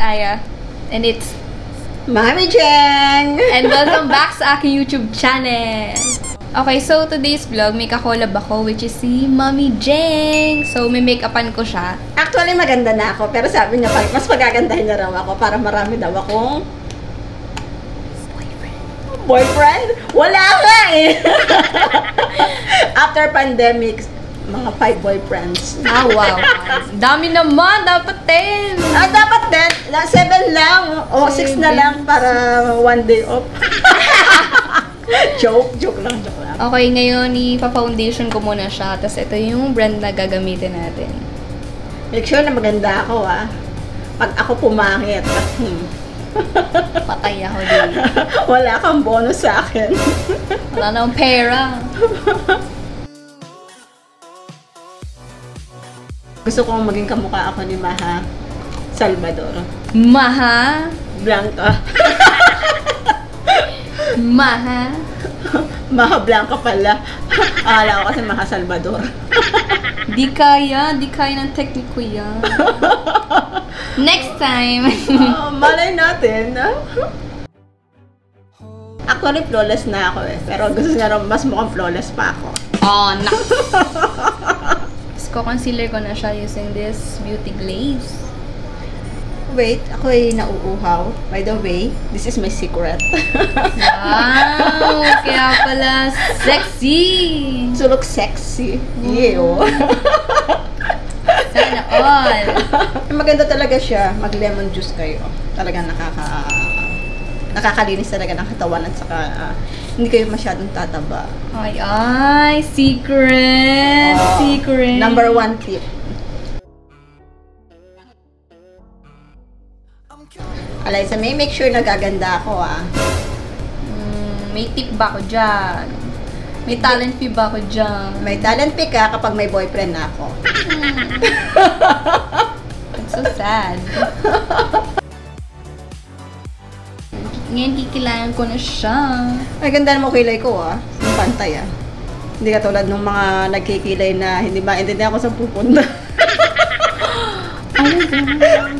Aya. And it's Mami Jeng! And welcome back sa aking YouTube channel. Okay, so today's vlog, may kakolab ako, which is si Mami Jeng. So, may make-upan ko siya. Actually, maganda na ako. Pero sabi niya, mas magagandahin niya raw ako para marami daw akong boyfriend? Wala nga eh! After pandemic, mga 5 boyfriends. Ah, wow. Dami naman. Dapat 10. Ah, dapat 10. 7 lang. O, 6 na lang para 1 day off. Joke lang. Okay, ngayon, ipa-foundation ko muna siya. Tapos ito yung brand na gagamitin natin. Make sure na maganda ako, ah. Pag ako pumangit, Patay ako din. wala kang bonus sa akin. Wala na akong pera. Gusto kong maging kamukha ako ni Maha Salvador. Maha? Blanca. Maha? Maha Blanca pala. Akala ko kasi Maha Salvador. Di kaya ng technique ko yan. Next time. Malay natin. Actually, flawless na ako eh. Pero gusto nga rin mas mukhang flawless pa ako. Oh, no. Concealer ko na siya using this Beauty Glaze. Wait, ako ay nauuhaw. By the way, this is my secret. Wow! Kaya pala sexy! To look sexy. Ew. Sana all. Maganda talaga siya. Mag-lemon juice kayo. Talagang nakakalinis talaga ng katawan at saka hindi kayo masyadong tataba. Ay, secret! Secret! Number 1 tip. Alaysa, may make sure na gaganda ako, ah. May tip ba ako dyan? May talent fee ba ako dyan? May talent fee ka kapag may boyfriend na ako. That's so sad. Ngayon, kikilayan ko na siya. Ay, ganda naman kilay ko, ah. Yung pantay, ah. Hindi ka tulad ng mga nagkikilay na hindi maintindihan ako sa pupunta. Oh my God.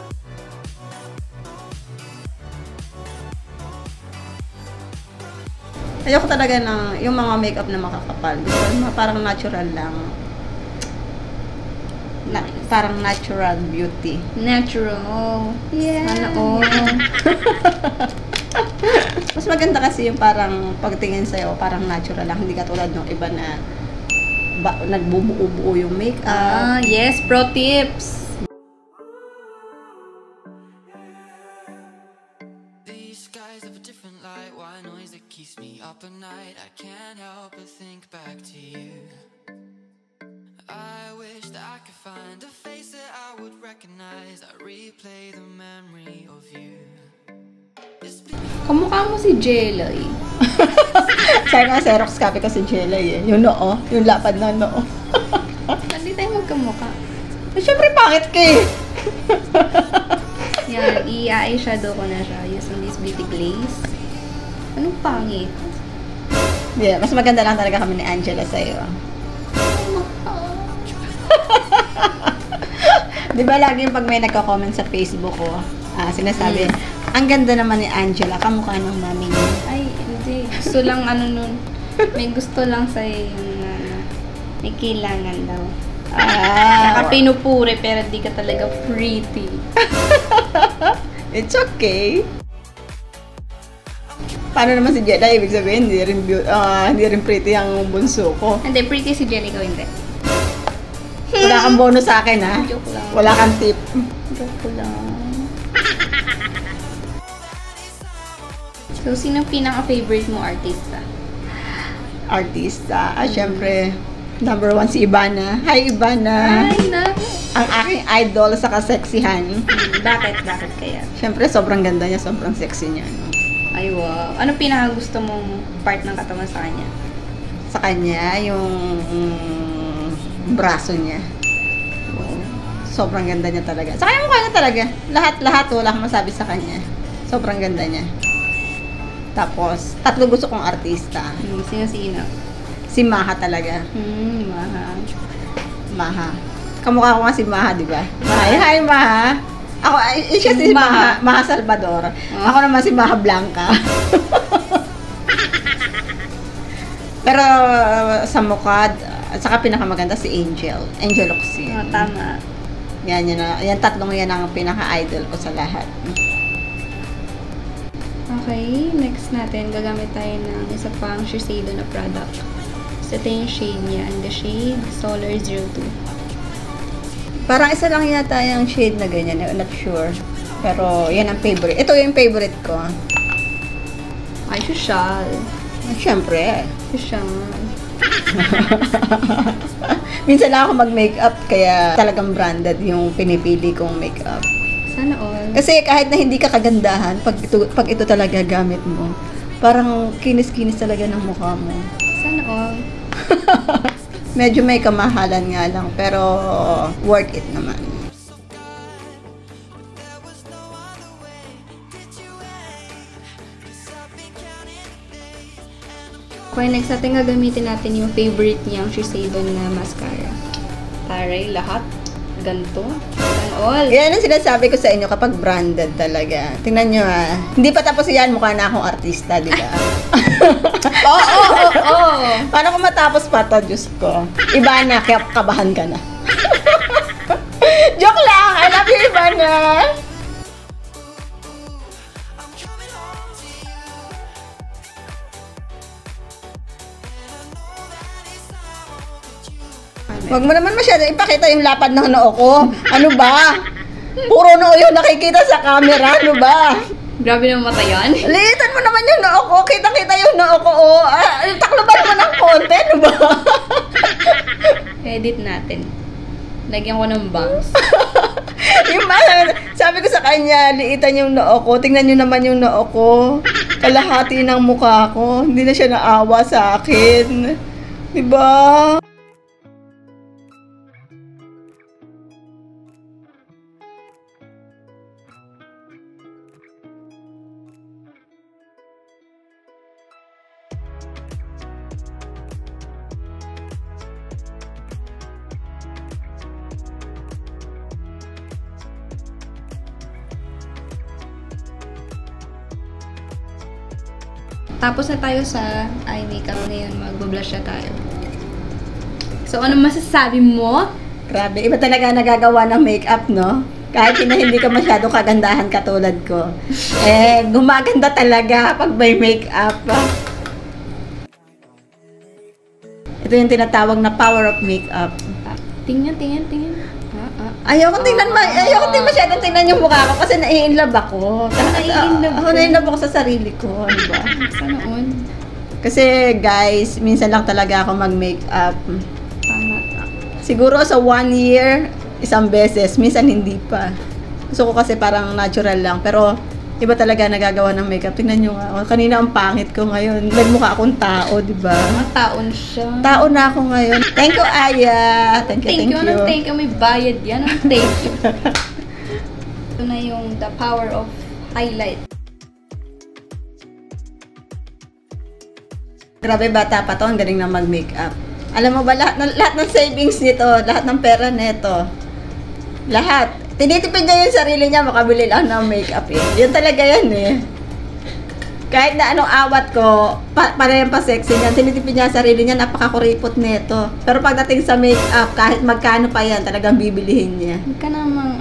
Ayoko talaga ng yung mga makeup na makakapal. Parang natural lang. Parang natural beauty. Natural. Yeah. Sana all. Mas maganda kasi yung parang pagtingin sa'yo, parang natural lang. Hindi katulad ng iba na nagbubuo-buo yung makeup. Ah, yes. Pro tips. These skies have a different light. Why noise that keeps me up at night? I can't help but think back to you. I wish that I could find a face that I would recognize. I replay the memory of you. Kamukha mo si Jelay. Sabi nga, Xerox copy ko si Jelay eh. Yung noo, yung lapad na noo. Hindi tayo magkamukha. Siyempre, pangit ka eh. Yan, i-eyeshadow ko na siya using this Beauty Glaze. Anong pangit? Yeah, mas maganda lang talaga kami ni Angela sa'yo. Di ba lagi pag may nagko-comment sa Facebook ko, sinasabi, ang ganda naman ni Angela, kamukha ng mami niya. Ay, hindi. Gusto lang nun. May gusto lang sa yung may kailangan daw. Saka pinupuri pero di ka talaga pretty. It's okay. Paano naman si Jella? Ibig sabihin, hindi rin pretty ang bunso ko. Hindi, pretty si Jelly ko, hindi. Wala kang bonus sa akin, ha? Joke lang. Wala kang tip. Joke lang. So, sino pinaka-favorite mo artista? Artista? Syempre, number 1 si Ivana. Hi, Ivana! Ay, na. Ang aking idol sa kaseksihan. Bakit? Bakit kaya? Syempre, sobrang ganda niya, sobrang sexy niya. No? Ay, wow. Ano pinaka-gusto mong part ng katawan sa kanya? Sa kanya, yung braso niya. Sobrang ganda niya talaga. Sa kanya mukha niya talaga. Lahat, wala akong masabi sa kanya. Sobrang ganda niya. Tapos, 3 gusto kong artista. Sino? Si Maha talaga. Maha. Maha. Kamukha ko nga si Maha, di ba? Hi, Maha! Ako, siya si Maha. Maha Salvador. Ako naman si Maha Blanca. Pero sa mukha, at saka pinakamaganda si Angel. Angel Locsin. Tama. Yan, yan tatlong yan ang pinaka-idol ko sa lahat. Okay, next natin, gagamit tayo ng isa pang Shiseido na product. So, ito yung shade niya. And the shade, Solar 02. Parang isa lang yata yung shade na ganyan. I'm not sure. Pero yan ang favorite. Ito yung favorite ko. Ay, social. Siyempre. Social. Minsan lang ako mag-makeup, kaya talagang branded yung pinipili kong makeup. Sana all. Kasi kahit na hindi ka kagandahan, pag ito talaga gamit mo, parang kinis-kinis talaga ng mukha mo. Sana all. Medyo may kamahalan nga lang, pero worth it naman. Okay, next natin gagamitin natin yung favorite niyang Shiseido na mascara. Taray, lahat. Ganto. Sana all. Yan ang sinasabi ko sa inyo kapag branded talaga. Tingnan nyo hindi pa tapos yan, mukha na akong artista, di ba? Oo. Paano kung matapos pa to, Diyos ko? Iba na, kaya kabahan ka na. Joke lang! I love you, Ivana! Huwag mo naman masyado ipakita yung lapad ng noo ko. Ano ba? Puro noo yung nakikita sa camera. Ano ba? Grabe naman mata yan. Liitan mo naman yung noo ko. Kita-kita yung noo ko. Oh. Takloban mo ng konti. Ano ba? Edit natin. Lagyan ko ng bangs. Yung sabi ko sa kanya, liitan yung noo ko. Tingnan nyo naman yung noo ko. Kalahati ng mukha ko. Hindi na siya naawa sa akin. Diba? Tapos na tayo sa eye makeup. Ngayon, mag-blush na tayo. So, ano masasabi mo? Grabe, iba talaga nagagawa ng makeup, no? Kahit na hindi ka masyado kagandahan katulad ko. Gumaganda talaga pag may makeup. Ito yung tinatawag na power of makeup. Tingnan. Ayoko tingnan masyadong tingnan yung mukha ko kasi nai-inlove ako. Ako nai-inlove ako sa sarili ko. Ano ba? Sana all. Kasi guys, minsan lang talaga ako mag-makeup. Tama. Siguro sa 1 year, isang beses. Minsan hindi pa. Gusto ko kasi parang natural lang. Pero iba talaga nagagawa ng makeup. Tingnan nyo nga. Kanina ang pangit ko ngayon. Nagmukha akong tao, di ba? Mga taon siya. Tao na ako ngayon. Thank you, Aya. Thank you. Anong thank you? May bayad yan. Anong thank you? Ito na yung the power of highlight. Grabe, bata pa to. Ang galing na mag-makeup. Alam mo ba, lahat ng savings nito, lahat ng pera nito, lahat. Tinitipid niya yung sarili niya, makabili lang ng makeup eh. Yun talaga yan eh. Kahit na anong awat ko, para yung pa-sexy niya, tinitipid niya yung sarili niya, napakakuripot nito. Pero pagdating sa makeup, kahit magkano pa yan, talagang bibilihin niya. Huwag ka namang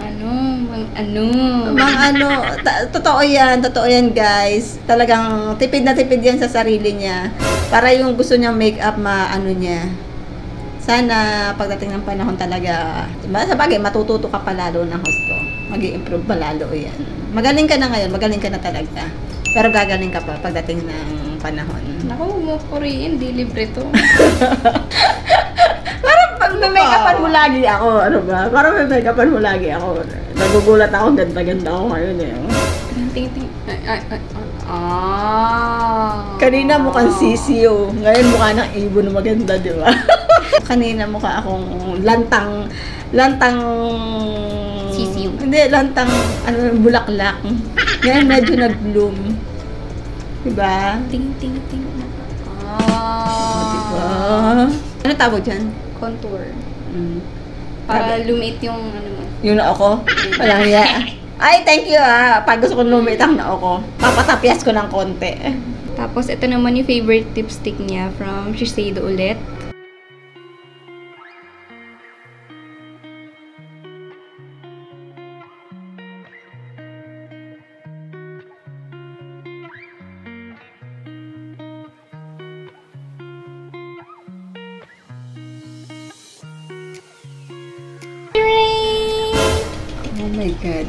Totoo yan guys. Talagang tipid na tipid yan sa sarili niya. Para yung gusto niyang makeup, niya. Sana pagdating ng panahon talaga, sa bagay, matututo ka pa lalo ng husto. Mag-i-improve pa lalo yan. Magaling ka na ngayon, magaling ka na talaga. Pero gagaling ka pa pagdating ng panahon. Naku, huwag mo purihin, di libre to. Parang pag may make-upan mo lagi ako, ano ba? Parang may make-upan mo lagi ako. Nagugulat ako, ganda-ganda ako ngayon eh. Ting. Kanina mukhang sisiyo. Ngayon mukha ng ibon na maganda, di ba? Kanina mukha akong lantang Sisiyo. Hindi, lantang bulaklak. Ngayon medyo nag-bloom. Diba? Ting. Diba? Ano tawag dyan? Contour. Mm. Para lumit yung ano mo. Yun na ako? Walang niya. Ay, thank you pag gusto ko lumitang na ako, papatapyas ko ng konti. Tapos, ito naman yung favorite lipstick niya from Shiseido ulit. Oh my God.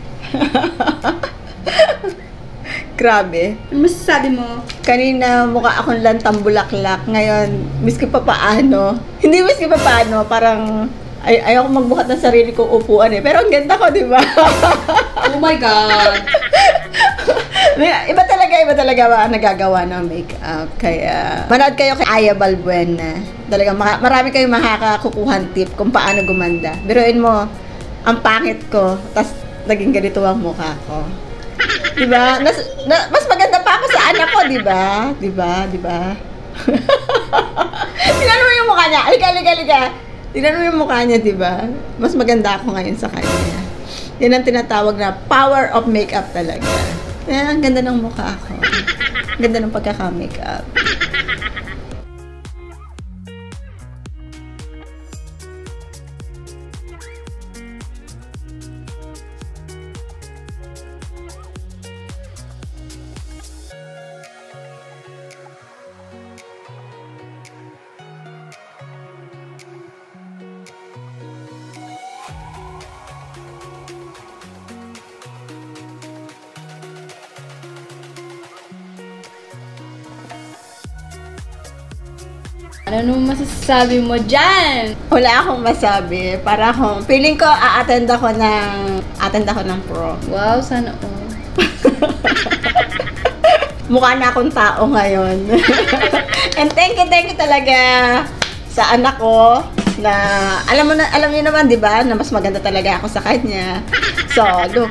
Grabe. Ano masasabi mo? Kanina mukha akong lantang bulaklak. Ngayon, miski pa paano. Hindi miski pa paano. Parang ayoko magbuhat ng sarili kong upuan eh. Pero ang ganda ko, di ba? Oh my God! Iba talaga ba ang nagagawa ng makeup. Kaya, manood kayo kay Aya Balbuena. Talaga, marami kayong makakakukuhan tip kung paano gumanda. Biruin mo, ang pangit ko, tas naging ganito ang mukha ko. Diba? Mas maganda pa ako sa anak ko, diba? Diba? Tingnan mo yung mukha niya. Alika. Tingnan mo yung mukha niya, diba? Mas maganda ako ngayon sa kanya. Yan ang tinatawag na power of makeup talaga. Ang ganda ng mukha ko. Ang ganda ng pagkaka-makeup. Ano masasabi mo dyan? Wala akong masabi. Para akong, feeling ko, a-attend ako ng prom. Wow, sana all. Mukha na akong tao ngayon. And thank you talaga sa anak ko na alam niyo naman 'di ba na mas maganda talaga ako sa kanya. So, look.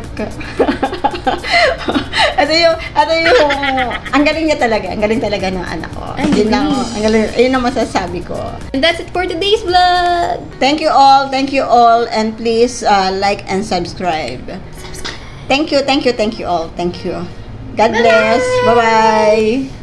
Ito yung ang galing niya talaga. Ang galing talaga ng anak ko. Yun ang masasabi ko. And that's it for today's vlog. Thank you all, and please like and subscribe. Thank you all. Thank you. God bless. Bye-bye.